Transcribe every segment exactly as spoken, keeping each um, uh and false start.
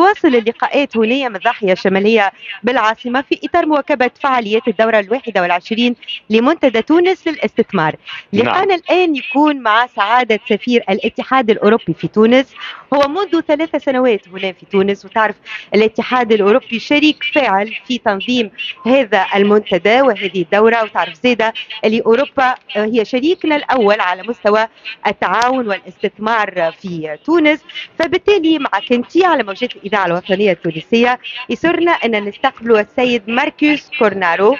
تواصل اللقاءات هنا من الضاحية الشمالية بالعاصمة في إطار مواكبة فعاليات الدورة الواحدة والعشرين لمنتدى تونس للاستثمار. لقاءنا نعم. الآن يكون مع سعادة سفير الاتحاد الأوروبي في تونس. هو منذ ثلاث سنوات هنا في تونس، وتعرف الاتحاد الأوروبي شريك فاعل في تنظيم هذا المنتدى وهذه الدورة، وتعرف زيادة اللي أوروبا هي شريكنا الأول على مستوى التعاون والاستثمار في تونس. فبالتالي معك انت على موجات الإذاعة الوطنية التونسية يسرنا أن نستقبل السيد ماركوس كورنارو.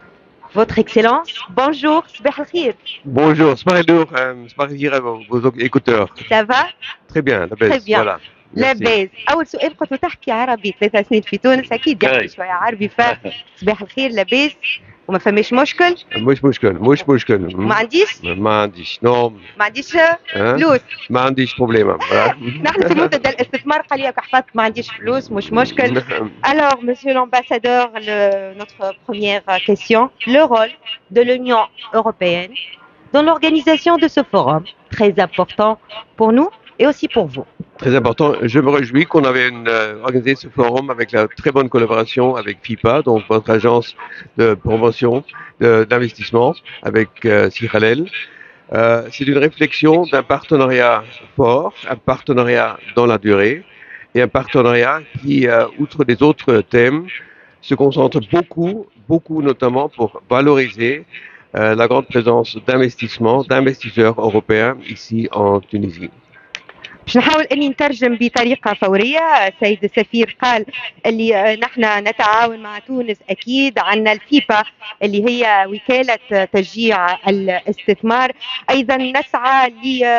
Votre Excellence, bonjour, صباح الخير. Bonjour, صباح النور, صباح الخير à vos écouteurs. Ça va? Très bien, la baisse, voilà. لاباس. أول سؤال قلت تحكي عربي ثلاث سنين في تونس أكيد يحكي شوية عربي، فصباح الخير لاباس وما فماش مشكل؟ مش مشكل مش مشكل ما عنديش؟ ما عنديش نو ما عنديش فلوس؟ ما عنديش بروبليم. نحن في منتدى الاستثمار قال لك حفظت ما عنديش فلوس مش مشكل. Alors monsieur l'ambassadeur, notre première question, le rôle de l'Union européenne dans l'organisation de ce forum très important pour nous et aussi pour vous. Très important. Je me réjouis qu'on avait une, euh, organisé ce forum avec la très bonne collaboration avec FIPA, donc votre agence de promotion d'investissement, avec euh, Siralel. Euh, C'est une réflexion d'un partenariat fort, un partenariat dans la durée et un partenariat qui, euh, outre les autres thèmes, se concentre beaucoup, beaucoup notamment pour valoriser euh, la grande présence d'investissements, d'investisseurs européens ici en Tunisie. باش نحاول اني نترجم بطريقه فوريه. السيد السفير قال اللي نحن نتعاون مع تونس، اكيد عندنا الفيبا اللي هي وكاله تشجيع الاستثمار، ايضا نسعى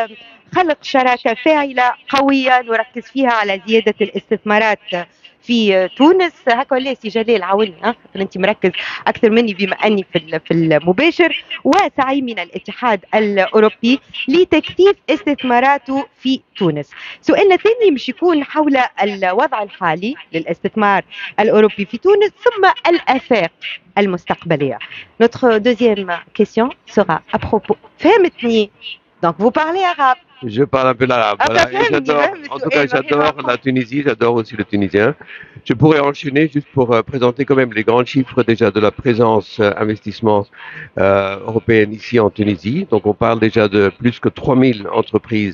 لخلق شراكه فاعله قويه نركز فيها على زياده الاستثمارات في تونس. هكا ولا سي جلال عاوني، ها انت مركز اكثر مني بما اني في في المباشر. وسعي من الاتحاد الاوروبي لتكثيف استثماراته في تونس. سؤالنا الثاني مش يكون حول الوضع الحالي للاستثمار الاوروبي في تونس ثم الافاق المستقبليه. Notre deuxième question sera à propos. فهمتني؟ Donc vous parlez arabe. Je parle un peu l'arabe. Ah, voilà. bah, J'adore, en tout cas, j'adore la Tunisie, j'adore aussi le tunisien. Je pourrais enchaîner juste pour euh, présenter quand même les grands chiffres déjà de la présence euh, investissement euh, européenne ici en Tunisie. Donc on parle déjà de plus que trois mille entreprises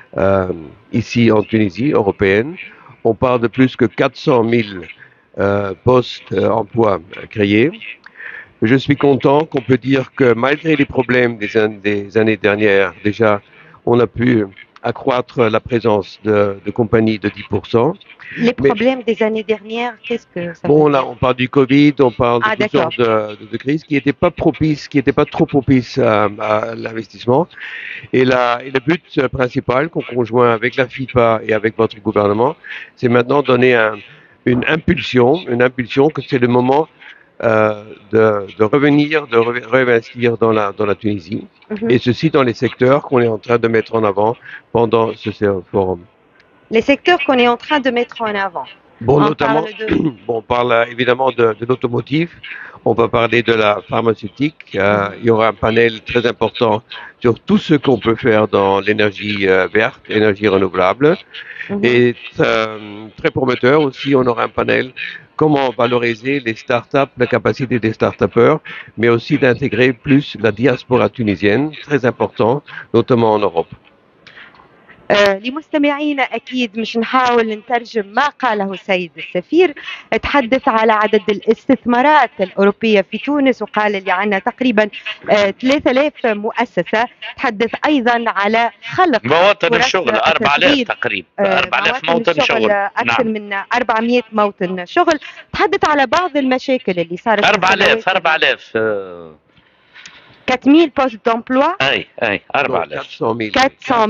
euh, ici en Tunisie, européennes. On parle de plus que quatre cent mille euh, postes euh, emplois euh, créés. Je suis content qu'on peut dire que malgré les problèmes des, an des années dernières, déjà, on a pu accroître la présence de, de compagnies de dix pour cent. Les problèmes Mais, des années dernières, qu'est-ce que ça Bon, veut là, dire? on parle du Covid, on parle ah, de toutes sortes de, de, de crises qui n'étaient pas propices, qui n'étaient pas trop propices à, à l'investissement. Et, et le but principal qu'on conjoint avec la FIPA et avec votre gouvernement, c'est maintenant donner un, une impulsion, une impulsion que c'est le moment Euh, de, de revenir, de réinvestir dans la, dans la Tunisie, mm-hmm. et ceci dans les secteurs qu'on est en train de mettre en avant pendant ce forum. Les secteurs qu'on est en train de mettre en avant. Bon, on notamment, parle de... bon, on parle évidemment de, de l'automotive, on va parler de la pharmaceutique, euh, mm-hmm. il y aura un panel très important sur tout ce qu'on peut faire dans l'énergie euh, verte, énergie renouvelable, mm-hmm. et euh, très prometteur aussi, on aura un panel comment valoriser les startups, la capacité des start-upers, mais aussi d'intégrer plus la diaspora tunisienne, très important, notamment en Europe. آه لمستمعينا أكيد مش نحاول نترجم ما قاله السيد السفير. تحدث على عدد الاستثمارات الأوروبية في تونس وقال اللي عندنا تقريبا آه ثلاثة آلاف مؤسسة. تحدث أيضا على خلق مواطن الشغل أربعة آلاف تقريبا آه أربعة آلاف موطن شغل أكثر نعم. من أربعمئة موطن شغل. تحدث على بعض المشاكل اللي صارت أربعة آلاف أربعة آلاف quatre mille postes d'emploi. اي اي أربعة آلاف quatre cent mille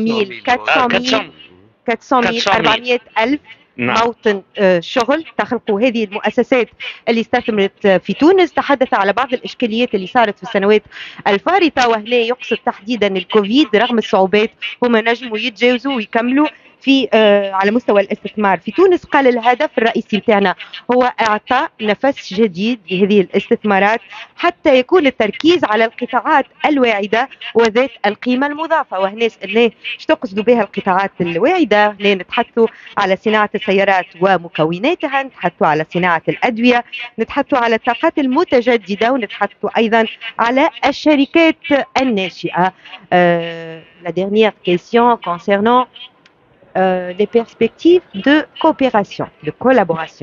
quatre cent mille أربعمئة ألف موطن شغل تخلقوا هذه المؤسسات اللي استثمرت في تونس. تحدث على بعض الإشكاليات اللي صارت في السنوات الفارطة، وهنا يقصد تحديدا الكوفيد. رغم الصعوبات هم نجموا يتجاوزوا ويكملوا في على مستوى الاستثمار في تونس. قال الهدف الرئيسي بتاعنا هو إعطاء نفس جديد لهذه الاستثمارات حتى يكون التركيز على القطاعات الواعدة وذات القيمة المضافة. وهنا سألناه ايش تقصدوا بها القطاعات الواعدة؟ هنا نتحدثوا على صناعة السيارات ومكوناتها، نتحدثوا على صناعة الأدوية، نتحدثوا على الطاقات المتجددة، ونتحدثوا أيضا على الشركات الناشئة. Euh, la dernière question concernant euh, les perspectives de coopération, de collaboration.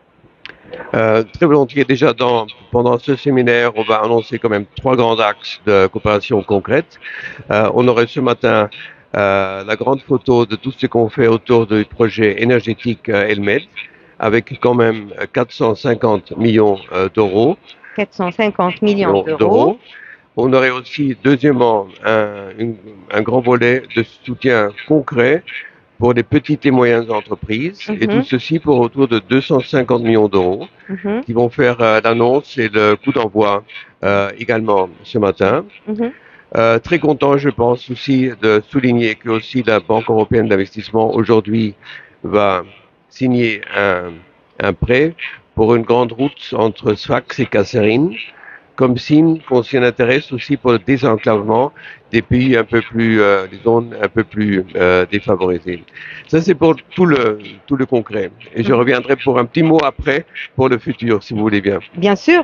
Euh, très volontiers. Déjà, dans, pendant ce séminaire, on va annoncer quand même trois grands axes de coopération concrète. Euh, on aurait ce matin euh, la grande photo de tout ce qu'on fait autour du projet énergétique euh, Elmed, avec quand même quatre cent cinquante millions euh, d'euros. quatre cent cinquante millions d'euros. On aurait aussi, deuxièmement, un, une, un grand volet de soutien concret pour les petites et moyennes entreprises, mm-hmm. et tout ceci pour autour de deux cent cinquante millions d'euros, mm-hmm. qui vont faire euh, l'annonce et le coup d'envoi euh, également ce matin. Mm-hmm. euh, très content, je pense aussi de souligner que aussi la Banque européenne d'investissement aujourd'hui va signer un, un prêt pour une grande route entre Sfax et Kasserine, comme signe qu'on s'y intéresse aussi pour le désenclavement des pays un peu plus, euh, des zones un peu plus euh, défavorisées. Ça, c'est pour tout le, tout le concret. Et je reviendrai pour un petit mot après pour le futur, si vous voulez bien. Bien sûr.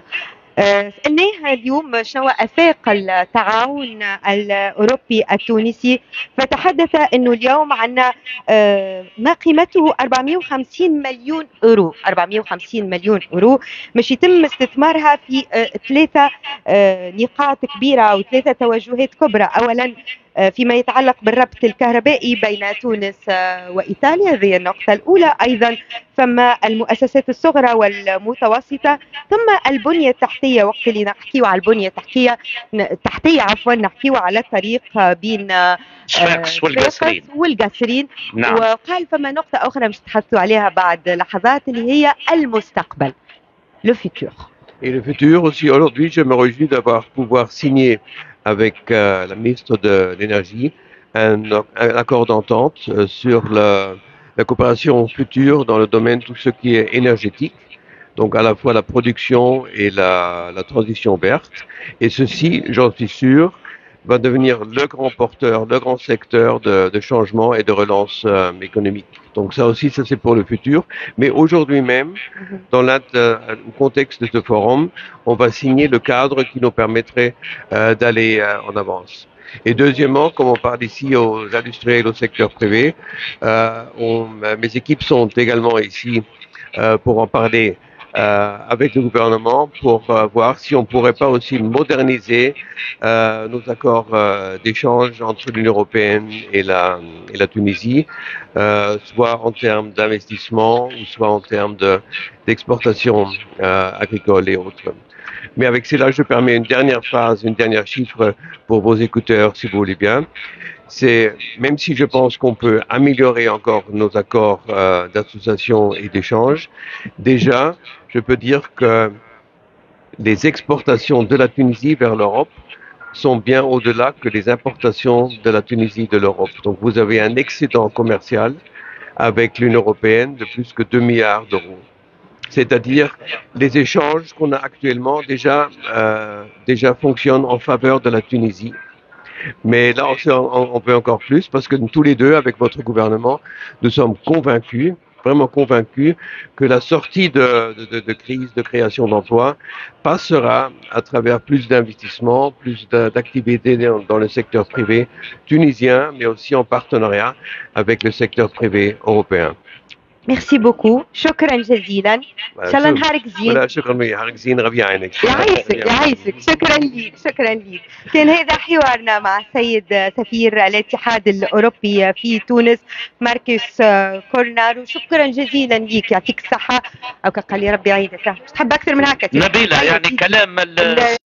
سألناه اليوم شنو آفاق التعاون الأوروبي التونسي، فتحدث أنه اليوم عندنا ما قيمته أربعمئة وخمسين مليون أورو. أربعمئة وخمسين مليون أورو مش يتم استثمارها في ثلاثة نقاط كبيرة أو ثلاثة توجهات كبرى. أولا فيما يتعلق بالربط الكهربائي بين تونس وإيطاليا، هذه النقطة الأولى. أيضا فما المؤسسات الصغرى والمتوسطة، ثم البنية التحتية. وقت اللي نحكيو على البنية التحتية تحتية عفوا نحكيو على الطريق بين سفاكس والقصرين والقصرين. نعم. وقال فما نقطة أخرى مش تحدثوا عليها بعد لحظات اللي هي المستقبل، le futur. Et le futur aussi, aujourd'hui, je me réjouis d'avoir pouvoir signer avec euh, la ministre de l'Énergie un, un accord d'entente euh, sur la, la coopération future dans le domaine de tout ce qui est énergétique, donc à la fois la production et la, la transition verte. Et ceci, j'en suis sûr, va devenir le grand porteur, le grand secteur de, de changement et de relance euh, économique. Donc ça aussi, ça c'est pour le futur. Mais aujourd'hui même, dans le contexte de ce forum, on va signer le cadre qui nous permettrait euh, d'aller euh, en avance. Et deuxièmement, comme on parle ici aux industriels, au secteur privé, euh, on, mes équipes sont également ici euh, pour en parler Euh, avec le gouvernement pour euh, voir si on ne pourrait pas aussi moderniser euh, nos accords euh, d'échange entre l'Union européenne et la, et la Tunisie, euh, soit en termes d'investissement ou soit en termes de, d'exportation euh, agricole et autres. Mais avec cela, je permets une dernière phrase, une dernière chiffre pour vos écouteurs, si vous voulez bien. C'est, même si je pense qu'on peut améliorer encore nos accords euh, d'association et d'échange, déjà, je peux dire que les exportations de la Tunisie vers l'Europe sont bien au-delà que les importations de la Tunisie de l'Europe. Donc vous avez un excédent commercial avec l'Union européenne de plus que deux milliards d'euros. C'est-à-dire les échanges qu'on a actuellement déjà, euh, déjà fonctionnent en faveur de la Tunisie. Mais là, on, on peut encore plus parce que tous les deux, avec votre gouvernement, nous sommes convaincus, vraiment convaincus, que la sortie de, de, de crise, de création d'emplois, passera à travers plus d'investissements, plus d'activités dans, dans le secteur privé tunisien, mais aussi en partenariat avec le secteur privé européen. ميرسي بوكو، شكرا جزيلا. ان شاء الله نهارك زين. ولا شكرا، نهارك زين، ربي يعينك. يعيشك يعيشك، شكرا ليك شكرا ليك. كان هذا حوارنا مع السيد سفير الاتحاد الاوروبي في تونس ماركوس كورنارو. شكرا جزيلا ليك، يعطيك الصحه. او قال لي ربي يعيدك، مش تحب اكثر من هكا؟ نبيله يعني كلام